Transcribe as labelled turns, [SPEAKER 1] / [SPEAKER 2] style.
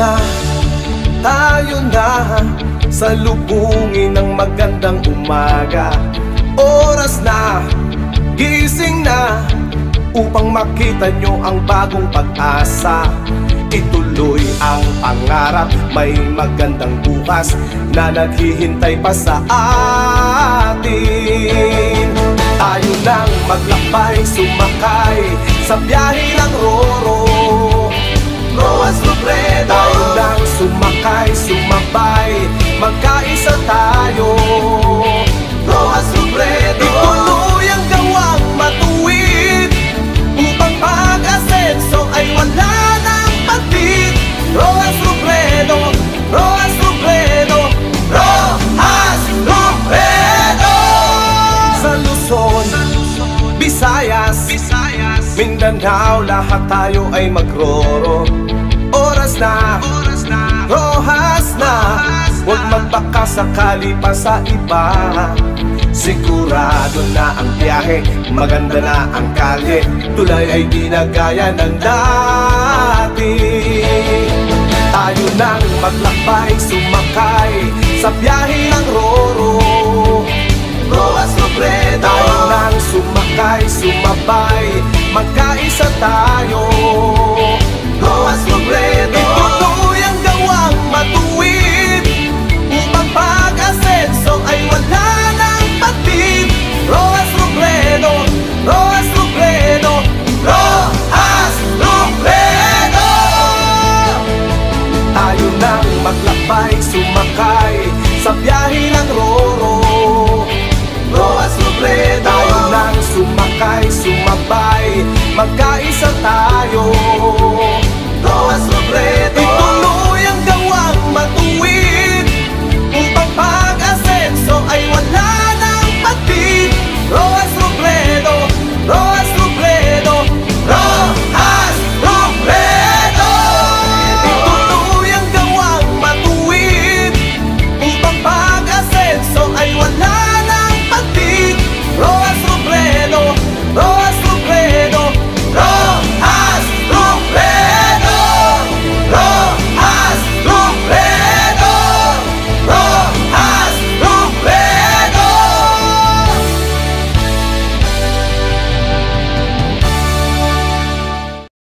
[SPEAKER 1] tayo na salubungin ng magandang umaga. Oras na, gising na, upang makita nyo ang bagong pag-asa. Ituloy ang pangarap, may magandang bukas na naghihintay pa sa atin. Tayo nang maglakbay, sumakay sa biyahe ng Roro, Rojas Robredo. Tayo nang sumakay, sumabay, magkaisa tayo, Rojas Robredo. Ituloy ang gawang matuwid, upang pag-asenso ay wala nang patid. Rojas Robredo, Rojas Robredo, Rojas Robredo. Sa Luzon, Visayas, Mindanao, lahat tayo ay magroro. Oras na, Rojas na, huwag magbaka sakali pa sa iba. Sigurado na ang biyahe, maganda na ang kalye, tulay ay di na gaya ng dati. Tayo nang maglakbay, sumakay sa biyahe ng Roro, Rojas Robredo. Tayo nang sumakay, sumabay, magkaisa tayo, Rojas Robredo. Ituloy ang gawang matuwid, upang pag-asenso ay wala nang patid. Rojas Robredo, Rojas Robredo, Rojas Robredo. Tayo nang maglakbay, sumakay sa biyahe ng Roro, Rojas Robredo. Tayo nang sumakay, sumabay, magkaisa tayo, Rojas Robredo. Ituloy ang gawang matuwid, upang pag-asenso ay wala nang patid. Rojas Robredo, Rojas Robredo, Rojas Robredo. Ituloy ang gawang matuwid, upang